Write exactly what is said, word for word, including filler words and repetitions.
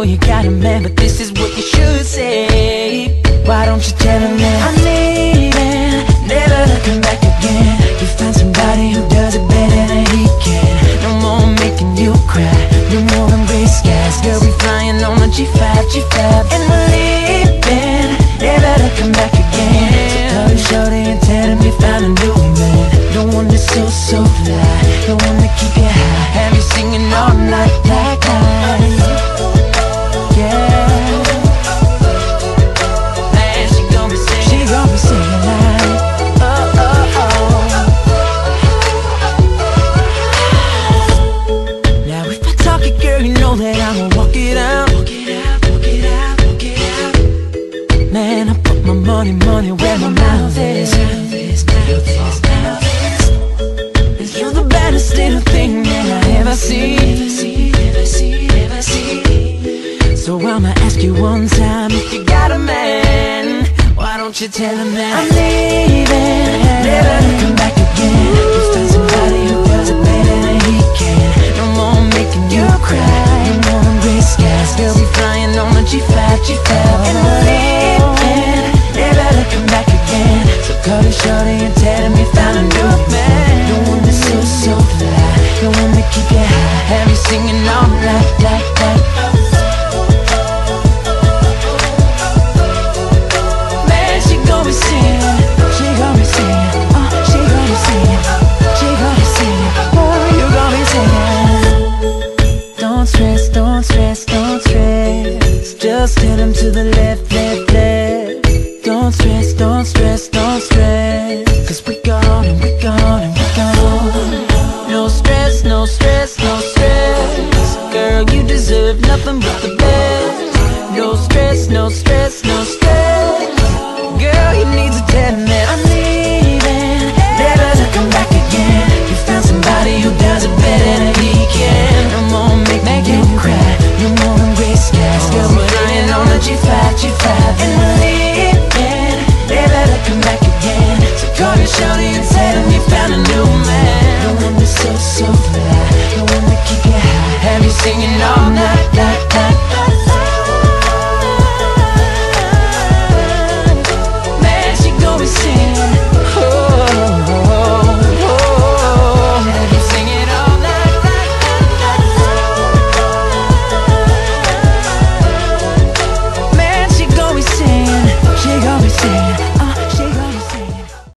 you got a man, but this is what you should say. Why don't you tell him that I'm leaving, never to come back again. You find somebody who does it better than he can. No more making you cry, no more than gray skies. Girl, we flying on a G five, G five, and we're leaving, never to come back again. So call you shorty and tell him you found a new man. The one that's so, so fly, the one that keep you high, have you singing all night like I. Yeah, man, she gon' be singing, she gon' be singing like, oh, oh, oh. Now if I talk it, girl, you know that I will walk it out. Walk it out, walk it out, walk it out. Man, I put my money, money where my mouth is. You're the baddest little thing that I ever see, ever see, ever see, ever see. So I'ma ask you one time, if you got a man, why don't you tell him that I'm leaving, never to come back again. You find somebody who does it better than he can. No more making you cry, no more than gray skies. Girl, we flying on a G five, G five, and we're leaving, never to come back again. So call you shorty and tell him you found a new man. The one that's so, so fly, the one that keep you high, have you singing all night, like, like. Man, she gon' be singing, she gon' be singing, oh, she gon' be singing, she gon' be singing, oh, you gon' be singing. Don't stress, don't stress, don't stress, just tell him to the left, left, left. Don't stress, don't stress, don't stress, cause we gone and we gone and we gone. No stress, no stress, no stress, girl, you deserve nothing but the best. No stress, no stress.